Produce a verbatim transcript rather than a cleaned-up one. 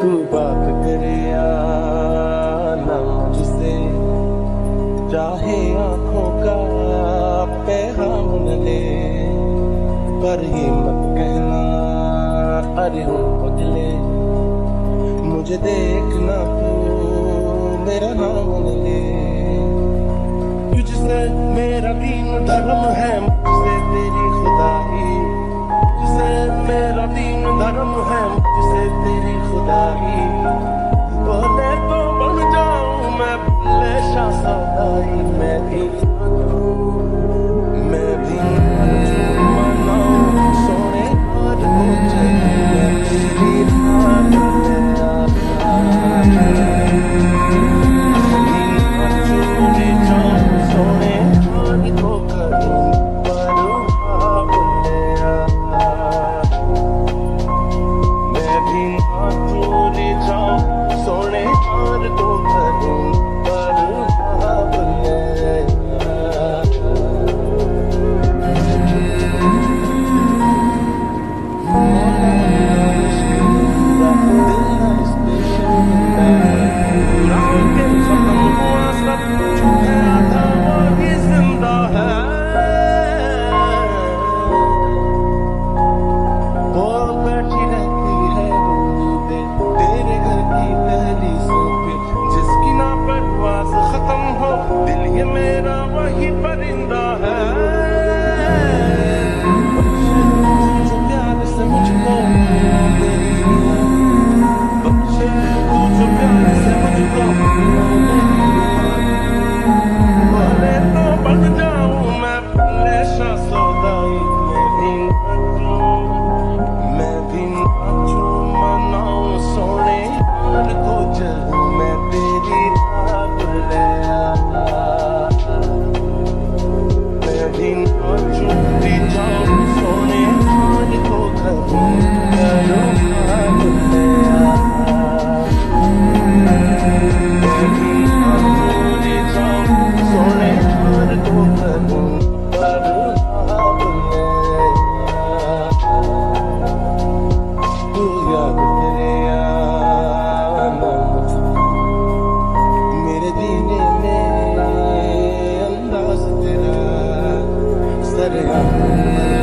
तू बात करे या ना मुझसे, चाहे आंखों का पैगाम न ले, पर ये मत कहना अरे हो पगले, मुझे देखना तू मेरा नाम न ले। तुझसे मेरा दीन धर्म है, मुझसे तेरी खुदाई, तुझसे मेरा दीन धर्म है, मुझसे तेरी खुदाई। बोले तो बन जाऊं मैं भुल्ले शाह सौदाई, मैं भी मैं भी मनाऊं सोने और कुछ मैं तेरी रात चूड़ी जाऊं सोने और को करूं परवाह बोले, मैं भी चूड़ी जाऊं सोने और को करूं परवाह बोले। मेरे दीने में अंदाज तेरा, सरेआम